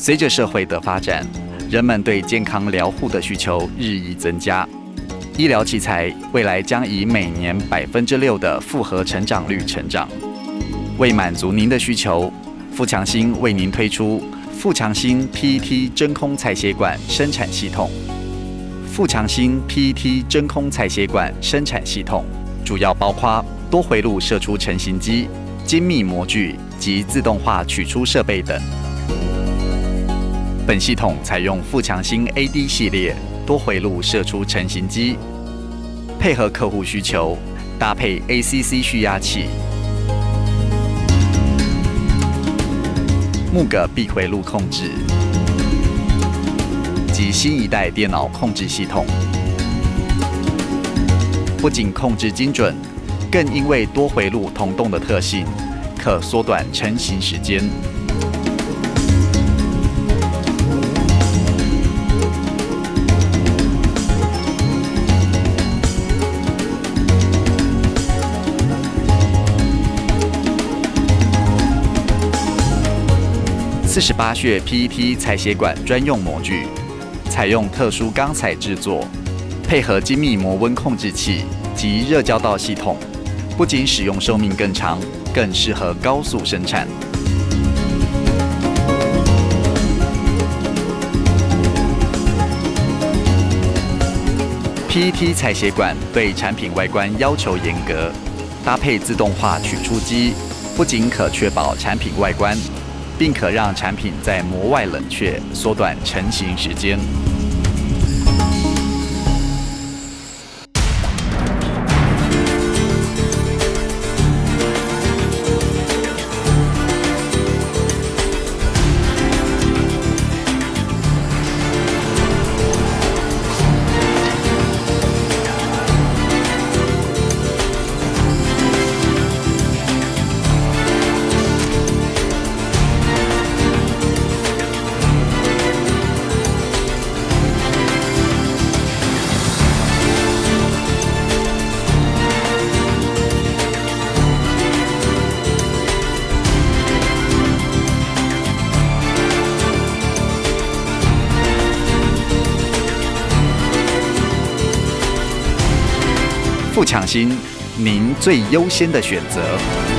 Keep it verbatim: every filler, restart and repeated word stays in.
随着社会的发展，人们对健康疗护的需求日益增加。医疗器材未来将以每年百分之六的复合成长率成长。为满足您的需求，富强新为您推出富强新 P E T 真空菜血管生产系统。富强新 P E T 真空菜血管生产系统主要包括多回路射出成型机、精密模具及自动化取出设备等。本系统采用富强新 A D 系列多回路射出成型机，配合客户需求，搭配 A C C 蓄压器、木格闭回路控制及新一代电脑控制系统，不仅控制精准，更因为多回路同动的特性，可缩短成型时间。四十八穴 P E T 采血管专用模具，采用特殊钢材制作，配合精密模温控制器及热交道系统，不仅使用寿命更长，更适合高速生产。P E T 采血管对产品外观要求严格，搭配自动化取出机，不仅可确保产品外观，并可让产品在膜外冷却，缩短成型时间。富强新，您最优先的选择。